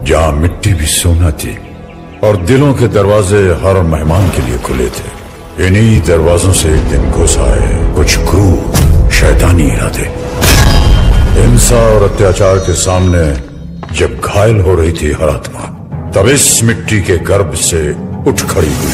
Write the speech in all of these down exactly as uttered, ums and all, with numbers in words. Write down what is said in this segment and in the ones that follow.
जहां मिट्टी भी सोना थी और दिलों के दरवाजे हर मेहमान के लिए खुले थे। इन्हीं दरवाजों से एक दिन घुस आए कुछ क्रूर शैतानी इरादे। हिंसा और अत्याचार के सामने जब घायल हो रही थी हर आत्मा, तब इस मिट्टी के गर्भ से उठ खड़ी हुई।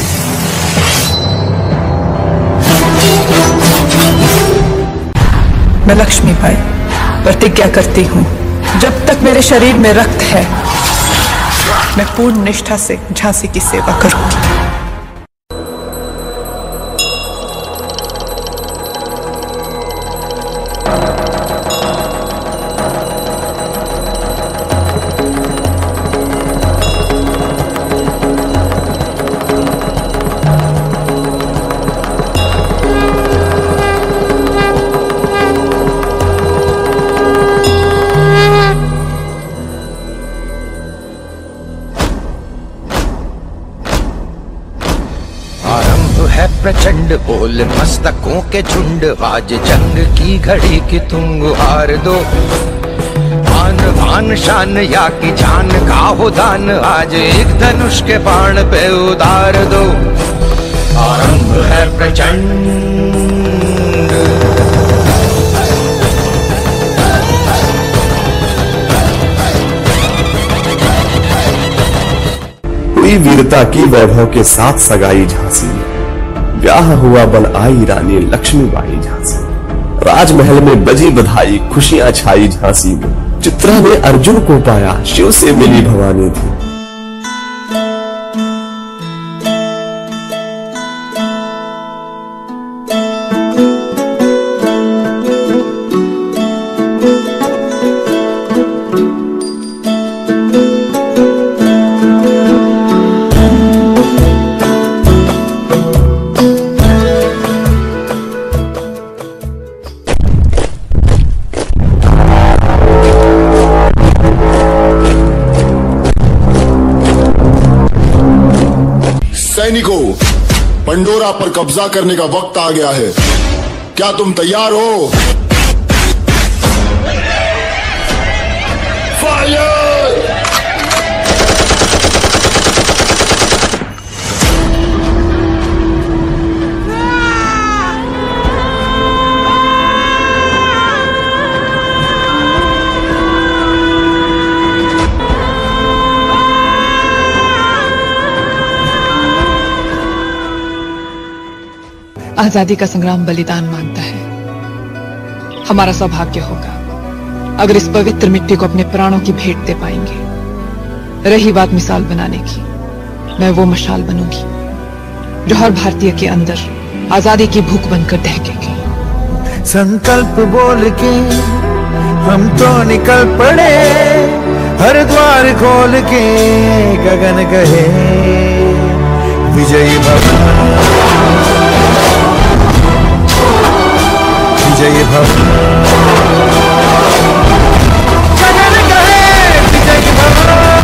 मैं लक्ष्मी बाई प्रतिज्ञा करती हूँ, जब तक मेरे शरीर में रक्त है मैं पूर्ण निष्ठा से झांसी की सेवा करूंगी। प्रचंड बोल मस्तकों के झुंड, आज जंग की घड़ी की तुम गुहार दो। आन भान शान या की जान का हो दान, आज एक धनुष के बाण पे उतार दो। आरंभ है प्रचंड। हुई वीरता की वैभव के साथ सगाई झांसी में, ब्याह हुआ बन आई रानी लक्ष्मीबाई झांसी। राजमहल में बजी बधाई, खुशियां छाई झांसी में। चित्रा ने अर्जुन को पाया, शिव से मिली भवानी थी। सैनिकों, पंडोरा पर कब्जा करने का वक्त आ गया है। क्या तुम तैयार हो? फायर! आजादी का संग्राम बलिदान मांगता है। हमारा सौभाग्य होगा अगर इस पवित्र मिट्टी को अपने प्राणों की भेंट दे पाएंगे। रही बात मिसाल बनाने की, मैं वो मशाल बनूंगी जो हर भारतीय के अंदर आजादी की भूख बनकर दहकेगी। संकल्प बोल के हम तो निकल पड़े, हर द्वार खोल के गगन कहे विजयी भव, विजयी भव, गगन कहे विजयी भव।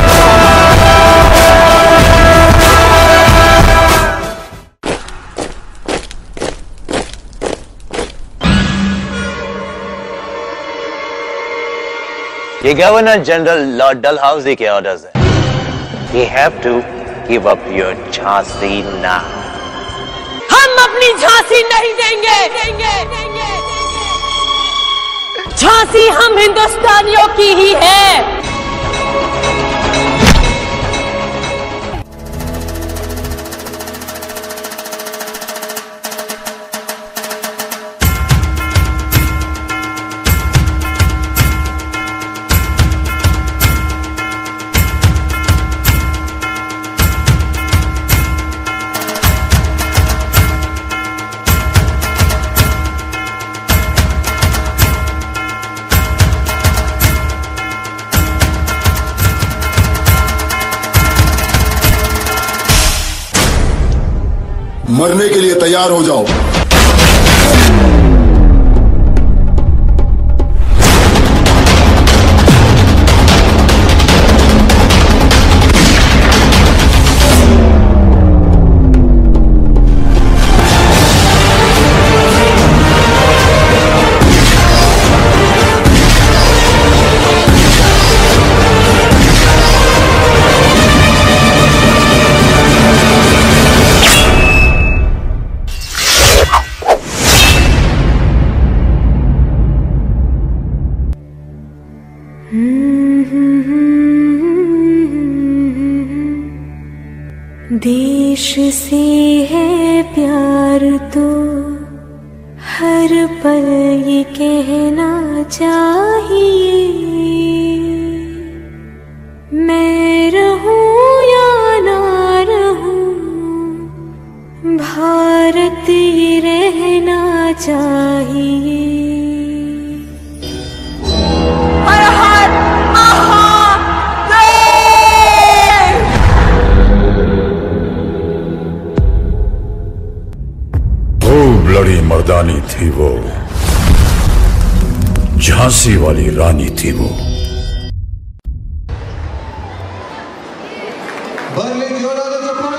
ये गवर्नर जनरल लॉर्ड डलहाउसी के ऑर्डर्स है। You have to give up your Jhansi now. हम अपनी झांसी नहीं देंगे, देंगे, देंगे। झांसी हम हिंदुस्तानियों की ही है। मरने के लिए तैयार हो जाओ। देश से है प्यार तो हर पल ये कहना चाहिए, मैं रहूं या ना रहूं भारत ये रहना चाहिए। हर हर महादेव। खूब लड़ी मर्दानी थी वो, झांसी वाली रानी थी वो। भरली जोरात चप्पल